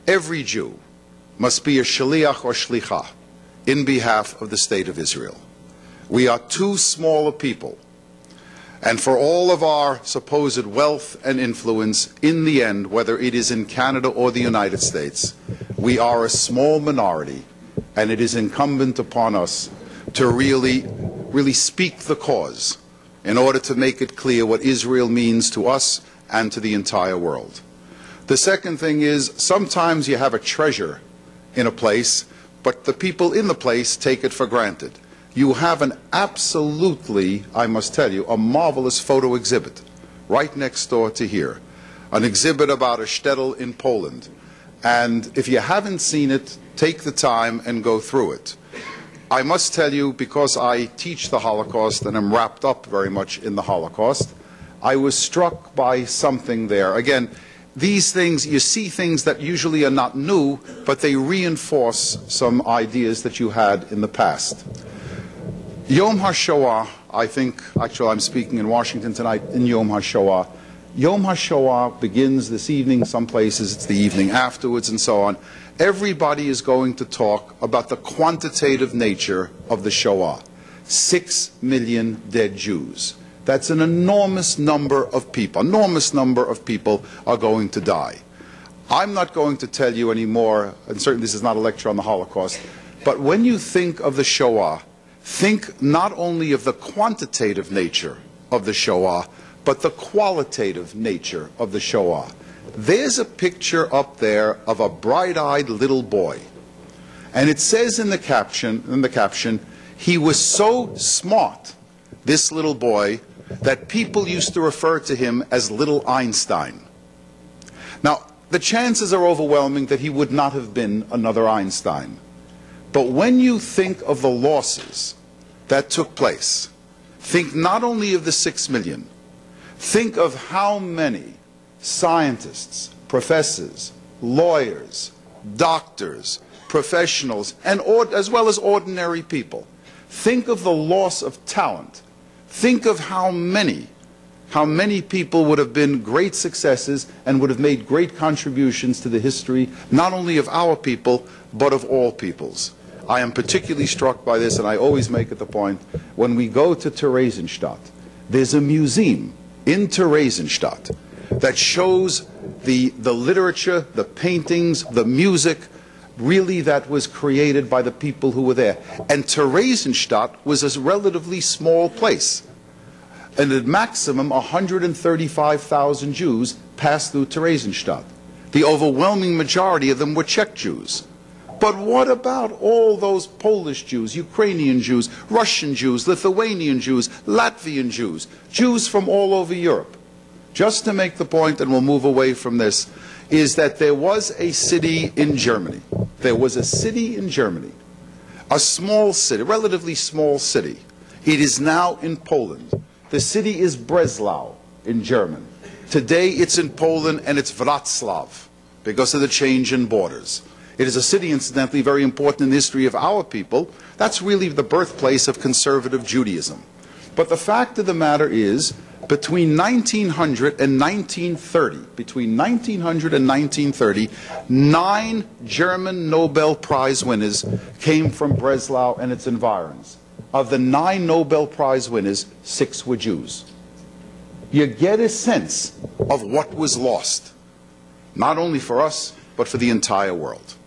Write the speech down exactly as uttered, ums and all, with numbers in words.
every Jew must be a shaliach or shlicha in behalf of the State of Israel. We are too small a people, and for all of our supposed wealth and influence, in the end, whether it is in Canada or the United States, we are a small minority, and it is incumbent upon us to really, really speak the cause in order to make it clear what Israel means to us and to the entire world. The second thing is, sometimes you have a treasure in a place, but the people in the place take it for granted. You have an absolutely, I must tell you, a marvelous photo exhibit right next door to here, an exhibit about a shtetl in Poland. And if you haven't seen it, take the time and go through it. I must tell you, because I teach the Holocaust and am wrapped up very much in the Holocaust, I was struck by something there. Again, these things, you see things that usually are not new, but they reinforce some ideas that you had in the past. Yom HaShoah, I think, actually I'm speaking in Washington tonight in Yom HaShoah. Yom HaShoah begins this evening, some places it's the evening afterwards and so on. Everybody is going to talk about the quantitative nature of the Shoah. Six million dead Jews. That's an enormous number of people. Enormous number of people are going to die. I'm not going to tell you anymore, and certainly this is not a lecture on the Holocaust, but when you think of the Shoah, think not only of the quantitative nature of the Shoah, but the qualitative nature of the Shoah. There's a picture up there of a bright-eyed little boy, and it says in the caption, in the caption, he was so smart, this little boy, that people used to refer to him as Little Einstein. Now, the chances are overwhelming that he would not have been another Einstein. But when you think of the losses that took place, think not only of the six million, think of how many scientists, professors, lawyers, doctors, professionals, and or, as well as ordinary people. Think of the loss of talent. Think of how many, how many people would have been great successes and would have made great contributions to the history, not only of our people, but of all peoples. I am particularly struck by this, and I always make it the point, when we go to Theresienstadt, there's a museum in Theresienstadt that shows the, the literature, the paintings, the music, really that was created by the people who were there. And Theresienstadt was a relatively small place. And at maximum, one hundred thirty-five thousand Jews passed through Theresienstadt. The overwhelming majority of them were Czech Jews. But what about all those Polish Jews, Ukrainian Jews, Russian Jews, Lithuanian Jews, Latvian Jews, Jews from all over Europe? Just to make the point, and we'll move away from this, is that there was a city in Germany. There was a city in Germany, a small city, relatively small city. It is now in Poland. The city is Breslau in German. Today it's in Poland, and it's Wrocław because of the change in borders. It is a city, incidentally, very important in the history of our people. That's really the birthplace of conservative Judaism. But the fact of the matter is, between nineteen hundred and nineteen thirty, between nineteen hundred and nineteen thirty, nine German Nobel Prize winners came from Breslau and its environs. Of the nine Nobel Prize winners, six were Jews. You get a sense of what was lost, not only for us, but for the entire world.